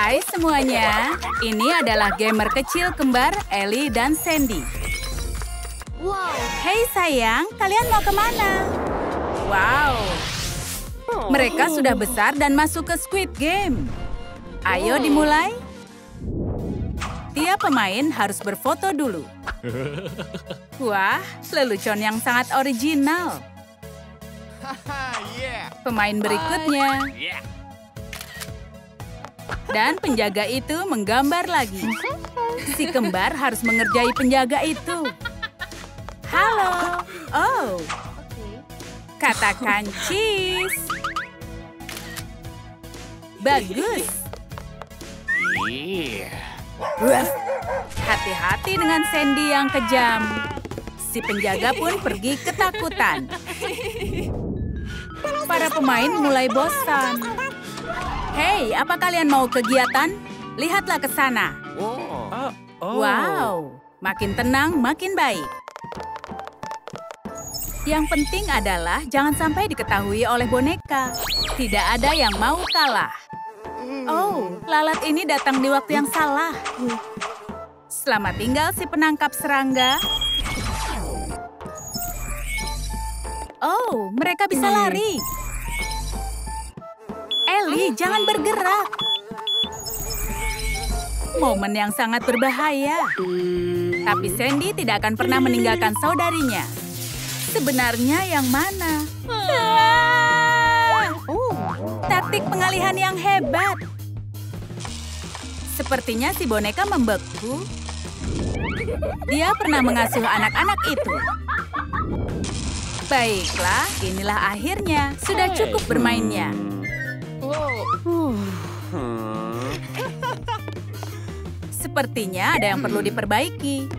Hai semuanya, ini adalah gamer kecil kembar Ellie dan Sandy. Hei sayang, kalian mau kemana? Wow, mereka sudah besar dan masuk ke Squid Game. Ayo dimulai. Tiap pemain harus berfoto dulu. Wah, lelucon yang sangat original. Pemain berikutnya. Dan penjaga itu menggambar lagi. Si kembar harus mengerjai penjaga itu. Halo. Oh. Katakan cheese. Bagus. Hati-hati dengan Sandy yang kejam. Si penjaga pun pergi ketakutan. Para pemain mulai bosan. Hei, apa kalian mau kegiatan? Lihatlah ke sana. Wow, makin tenang, makin baik. Yang penting adalah jangan sampai diketahui oleh boneka. Tidak ada yang mau kalah. Oh, lalat ini datang di waktu yang salah. Selamat tinggal si penangkap serangga. Oh, mereka bisa lari. Ellie, jangan bergerak. Momen yang sangat berbahaya. Tapi Sandy tidak akan pernah meninggalkan saudarinya. Sebenarnya yang mana? Taktik pengalihan yang hebat. Sepertinya si boneka membeku. Dia pernah mengasuh anak-anak itu. Baiklah, inilah akhirnya. Sudah cukup bermainnya. Sepertinya ada yang perlu diperbaiki.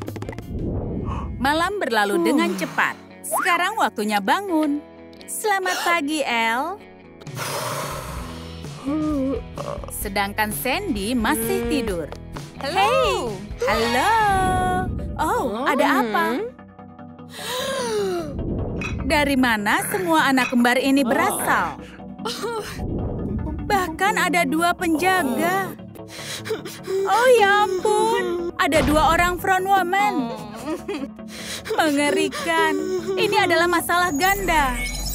Malam berlalu dengan cepat. Sekarang waktunya bangun. Selamat pagi, Elle. Sedangkan Sandy masih tidur. Hei, halo. Oh, ada apa? Dari mana semua anak kembar ini berasal? Bahkan ada 2 penjaga. Oh ya ampun, ada 2 orang front woman. Mengerikan. Ini adalah masalah ganda.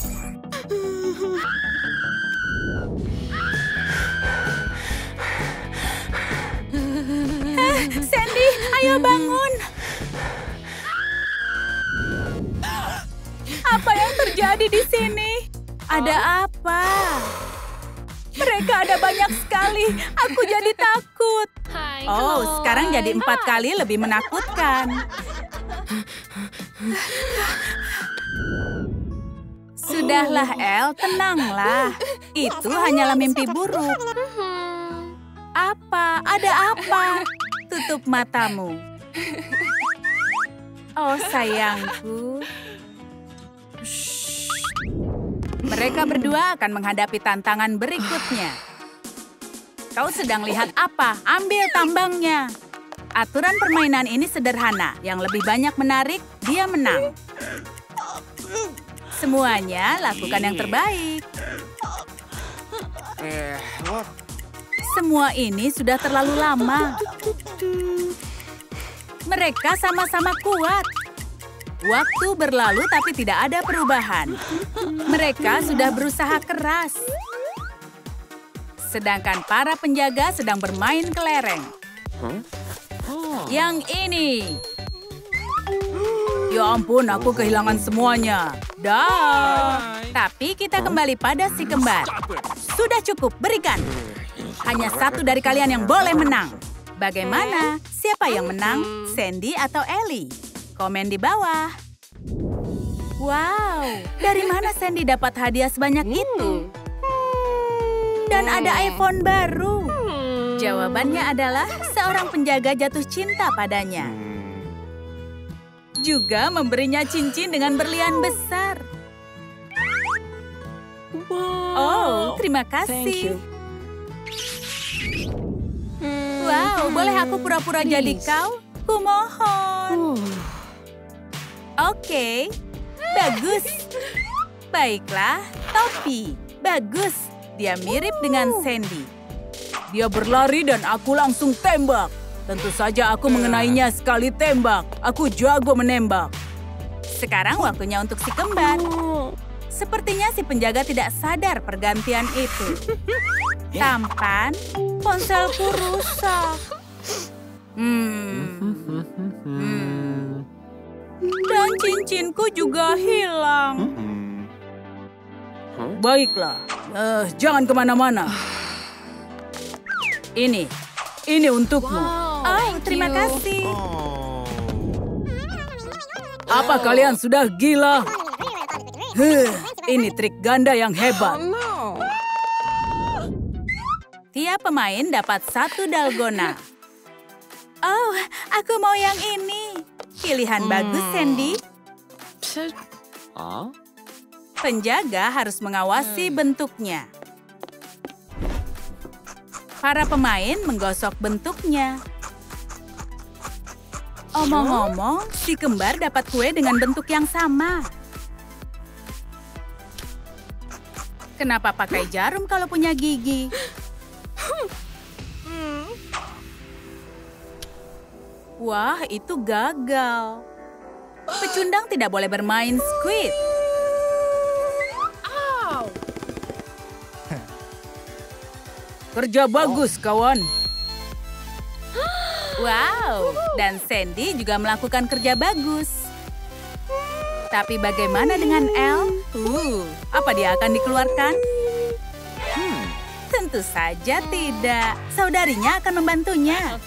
Sandy, ayo bangun. Apa yang terjadi di sini? Ada apa? Mereka ada banyak sekali. Aku jadi takut. Oh, sekarang jadi 4 kali lebih menakutkan. Sudahlah, Elle, tenanglah. Itu hanyalah mimpi buruk. Apa? Ada apa? Tutup matamu. Oh, sayangku. Mereka berdua akan menghadapi tantangan berikutnya. Kau sedang lihat apa? Ambil tambangnya. Aturan permainan ini sederhana. Yang lebih banyak menarik, dia menang. Semuanya lakukan yang terbaik. Semua ini sudah terlalu lama. Mereka sama-sama kuat. Waktu berlalu tapi tidak ada perubahan. Mereka sudah berusaha keras. Sedangkan para penjaga sedang bermain kelereng. Yang ini. Ya ampun, aku kehilangan semuanya. Dah. Tapi kita kembali pada si kembar. Sudah cukup, berikan. Hanya 1 dari kalian yang boleh menang. Bagaimana? Siapa yang menang? Sandy atau Ellie? Komen di bawah. Wow, dari mana Sandy dapat hadiah sebanyak itu? Dan ada iPhone baru. Jawabannya adalah seorang penjaga jatuh cinta padanya. Juga memberinya cincin dengan berlian besar. Oh, terima kasih. Wow, boleh aku pura-pura jadi kau? Kumohon. Oke, bagus. Baiklah, topi. Bagus, dia mirip dengan Sandy. Dia berlari dan aku langsung tembak. Tentu saja aku mengenainya sekali tembak. Aku jago menembak. Sekarang waktunya untuk si kembar. Sepertinya si penjaga tidak sadar pergantian itu. Tampan, ponselku rusak. Dan cincinku juga hilang. Baiklah, jangan kemana-mana. Ini untukmu. Oh, terima kasih. Apa kalian sudah gila? Ini trik ganda yang hebat. Tiap pemain dapat 1 dalgona. Oh, aku mau yang ini. Pilihan bagus, Sandy. Penjaga harus mengawasi bentuknya. Para pemain menggosok bentuknya. Omong-omong, si kembar dapat kue dengan bentuk yang sama. Kenapa pakai jarum kalau punya gigi? Wah, itu gagal. Pecundang tidak boleh bermain squid. Kerja bagus, kawan. Wow, dan Sandy juga melakukan kerja bagus. Tapi bagaimana dengan Elle? Apa dia akan dikeluarkan? Tentu saja tidak. Saudarinya akan membantunya.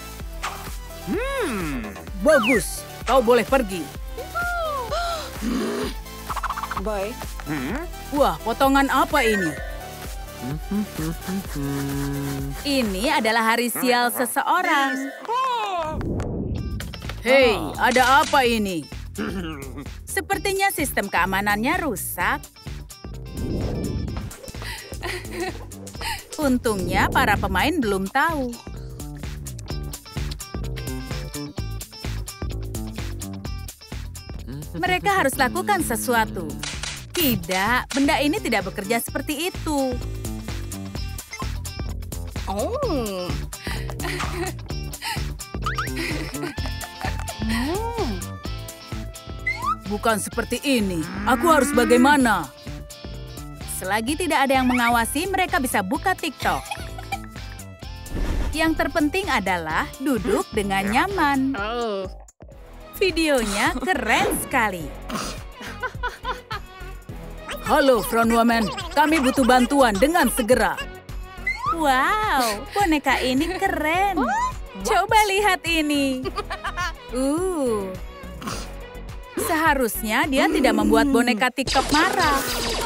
Bagus, kau boleh pergi. Bye. Wah, potongan apa ini? Ini adalah hari sial seseorang. Hei, ada apa ini? Sepertinya sistem keamanannya rusak. Untungnya para pemain belum tahu. Mereka harus lakukan sesuatu. Tidak, benda ini tidak bekerja seperti itu. Bukan seperti ini. Aku harus bagaimana? Selagi tidak ada yang mengawasi, mereka bisa buka TikTok. Yang terpenting adalah duduk dengan nyaman. Videonya keren sekali. Halo, Front Woman. Kami butuh bantuan dengan segera. Wow, boneka ini keren. Coba lihat ini. Seharusnya dia tidak membuat boneka TikTok marah.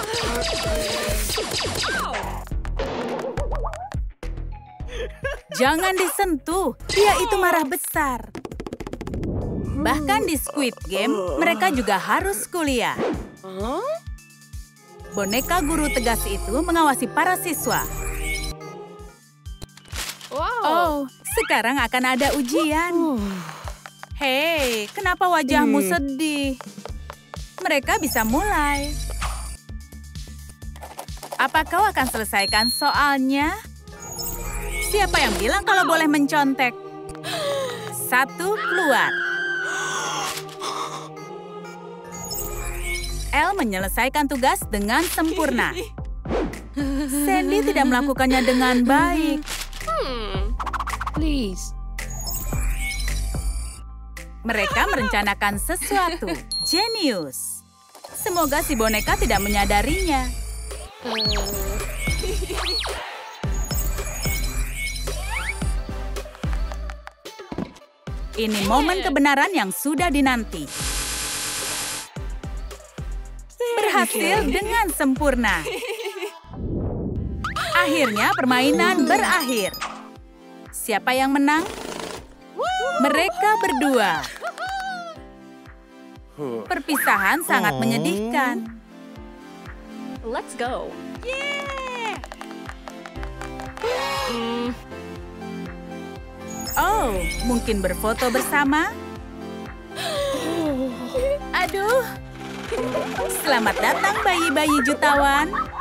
Jangan disentuh, dia itu marah besar. Bahkan di Squid Game, mereka juga harus kuliah. Boneka guru tegas itu mengawasi para siswa. Oh, sekarang akan ada ujian. Hei, kenapa wajahmu sedih? Mereka bisa mulai. Apa kau akan selesaikan soalnya? Siapa yang bilang kalau boleh mencontek? 1 keluar. Elle menyelesaikan tugas dengan sempurna. Sandy tidak melakukannya dengan baik. Please. Mereka merencanakan sesuatu. Jenius. Semoga si boneka tidak menyadarinya. Ini momen kebenaran yang sudah dinanti. Berhasil dengan sempurna. Akhirnya permainan berakhir. Siapa yang menang? Mereka berdua. Perpisahan sangat menyedihkan. Let's go. Oh, mungkin berfoto bersama? Aduh. Selamat datang bayi-bayi jutawan.